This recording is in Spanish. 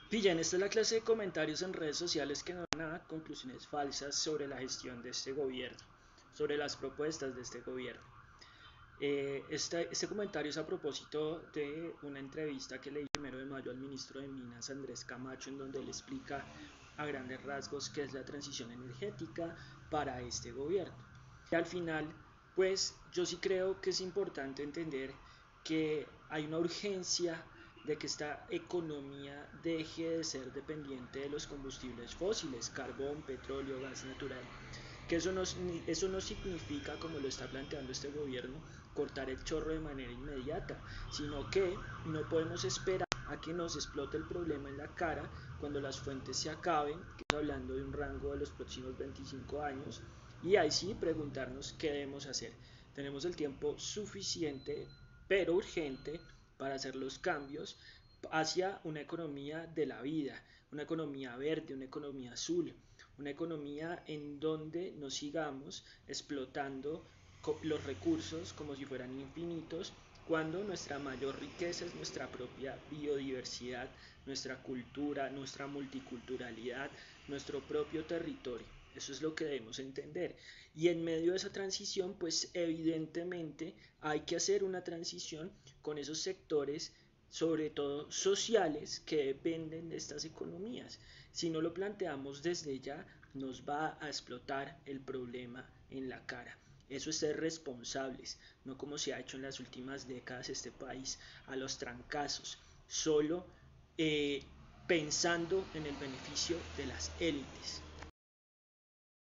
Pillan, esta es la clase de comentarios en redes sociales que no dan a conclusiones falsas sobre la gestión de este gobierno, sobre las propuestas de este gobierno. Este comentario es a propósito de una entrevista que leí el 1 de mayo al ministro de Minas, Andrés Camacho, en donde él explica a grandes rasgos qué es la transición energética para este gobierno. Y al final, pues yo sí creo que es importante entender que hay una urgencia de que esta economía deje de ser dependiente de los combustibles fósiles, carbón, petróleo, gas natural. Que eso no significa, como lo está planteando este gobierno, cortar el chorro de manera inmediata, sino que no podemos esperar a que nos explote el problema en la cara cuando las fuentes se acaben, que estamos hablando de un rango de los próximos 25 años, y ahí sí preguntarnos qué debemos hacer. Tenemos el tiempo suficiente, pero urgente, para hacer los cambios hacia una economía de la vida, una economía verde, una economía azul, una economía en donde no sigamos explotando los recursos como si fueran infinitos, cuando nuestra mayor riqueza es nuestra propia biodiversidad, nuestra cultura, nuestra multiculturalidad, nuestro propio territorio. Eso es lo que debemos entender. Y en medio de esa transición, pues evidentemente hay que hacer una transición con esos sectores, sobre todo sociales, que dependen de estas economías. Si no lo planteamos desde ya, nos va a explotar el problema en la cara. Eso es ser responsables, no como se ha hecho en las últimas décadas este país, a los trancazos, solo eh, pensando en el beneficio de las élites.